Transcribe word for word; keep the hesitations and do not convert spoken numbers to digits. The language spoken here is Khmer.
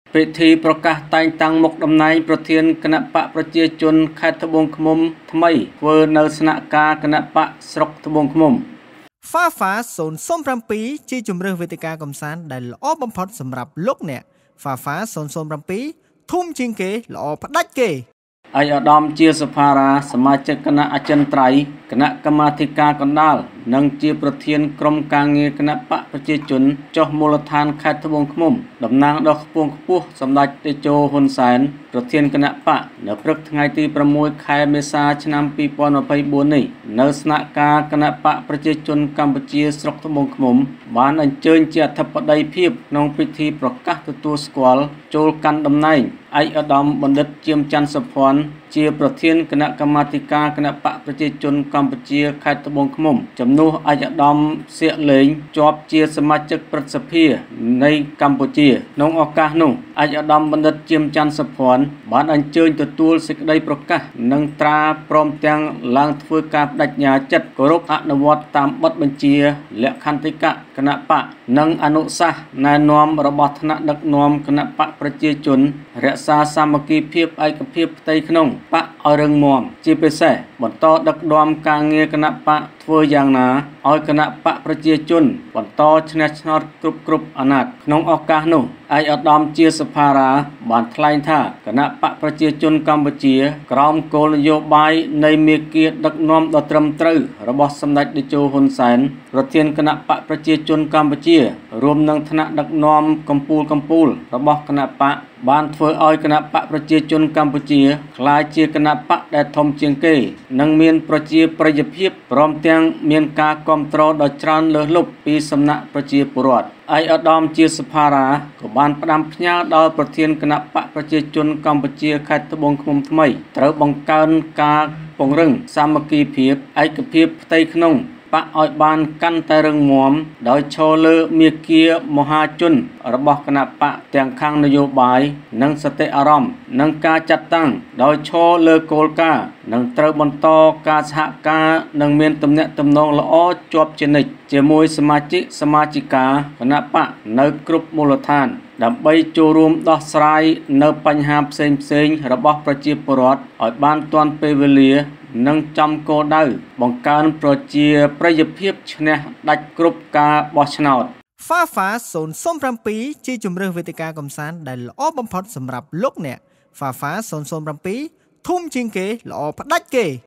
ពិធីប្រកាសតែងតាំងមុខតំណែងប្រធានគណៈបកប្រជាជនខេត្តត្បូងឃ្មុំថ្មីធ្វើនៅស្នាក់ការគណៈបកស្រុកត្បូងឃ្មុំ Fafa ศูนย์ ศูนย์ เจ็ด ជាជំរឿសវេទិកាកំសាន្តដែលល្អបំផុតសម្រាប់លោកអ្នក Fafa ศูนย์ ศูนย์ เจ็ด ធំជាងគេល្អផ្ដាច់គេឯកឧត្តមជាសភារាសមាជិកគណៈអចិន្ត្រៃយ៍គណៈកម្មាធិការកណ្ដាលនិងជាប្រធានក្រុមការងារគណៈបកប្រជាជនចុះមូលដ្ឋានខេត្តត្បូងឃ្មុំតំណាងដ៏ខ្ពង់ខ្ពស់សម្ដេចតេជោហ៊ុនសែនប្រធានគណៈបកនៅព្រឹកថ្ងៃទី 6 ខែមេសាឆ្នាំ ពីរពាន់ยี่สิบสี่ នេះនៅស្នាក់ការគណៈបកប្រជាជនកម្ពុជាស្រុកត្បូងឃ្មុំបានអញ្ជើញជាអធិបតីភាពក្នុងពិធីប្រកាសទទួលស្គាល់ចូលកាន់តំណែងឯកឧត្តមបណ្ឌិតជាមច័ន្ទសុភ័ណ្ឌជាប្រធានគណៈកម្មាធិការគណៈបកប្រជាជនកម្ពុជាខេត្តត្បូងឃ្មុំជំនួសឯកឧត្តមសៀកលេងជាប់ជាសមាជិកព្រឹទ្ធសភានៃកម្ពុជាក្នុងឱកាសនោះឯកឧត្តមបណ្ឌិតជាមច័ន្ទសុភ័ណ្ឌបានអញ្ជើញទទួលសេចក្តីប្រកាសនិងត្រាព្រមទាំងឡើងធ្វើការបដិញ្ញាចិត្តគោរពអនុវត្តតាមបទបញ្ជាលក្ខន្តិកៈគណៈបកនិងអនុសាសន៍ណែនាំរបស់ថ្នាក់ដឹកនាំគណៈបកប្រជាជនរក្សាសាមគ្គីភាពឯកភាពផ្ទៃក្នុងបកឲ្យរឹងមាំជាពិសេសបន្តដឹកនាំការងារគណៈបកធ្វើយ៉ាងណាឲ្យគណៈបកប្រជាជនបន្តឈ្នះឆ្នោតគ្រប់គ្រប់អាណត្តិក្នុងឱកាសនោះឯកឧត្តមជាសភារាបានថ្លែងថាគណៈបកប្រជាជនកម្ពុជាក្រោមគោលនយោបាយនៃមាគ៌ាដឹកនាំដ៏ត្រឹមត្រូវរបស់សម្ដេចតេជោហ៊ុនសែនប្រធានគណៈបកប្រជាជនកម្ពុជារួមនឹងថ្នាក់ដឹកនាំកម្ពុជាកម្ពុជារបស់គណៈបកបានធ្វើឲ្យគណៈបកប្រជាជនកម្ពុជាក្លាយជាគណៈបកដែលធំជាងគេនិងមានប្រជាប្រិយភាពព្រមទាំងមានការគាំទ្រដ៏ច្រើនលើសលប់ពីសំណាក់ប្រជាពលរដ្ឋឯកឧត្តមជាសភារាក៏បានផ្ដាំផ្ញើដល់ប្រធានគណៈបកប្រជាជនកម្ពុជាខេត្តត្បូងឃ្មុំថ្មីត្រូវបង្កើនការពង្រឹងសាមគ្គីភាពឯកភាពផ្ទៃក្នុងបកឲ្យបានកាន់តែរឹងមាំដោយឈរលើមាគ៌ាមហាជនរបស់គណៈបកទាំងខាងនយោបាយនិងសតិអារម្មណ៍និងការចាត់តាំងដោយឈរលើគោលការណ៍និងត្រូវបន្តការសហការនិងមានទំនាក់ទំនងល្អជាប់ជានិច្ចជាមួយសមាជិកសមាជិកាគណៈបកនៅគ្រប់មូលដ្ឋានដើម្បីចូលរួមដោះស្រាយនៅបញ្ហាផ្សេងៗរបស់ប្រជាពលរដ្ឋឲ្យបានទាន់ពេលវេលានិងចំគោលដៅបង្កើនប្រជាប្រិយភាពឈ្នះដាច់គ្រប់ការបោះឆ្នោត Fafa ศูนย์ ศูนย์ เจ็ด ជាជំរឿសវេទិកាកំសាន្តដែលល្អបំផុតសម្រាប់លោកអ្នក Fafa ศูนย์ ศูนย์ เจ็ด ធំជាងគេល្អផ្ដាច់គេ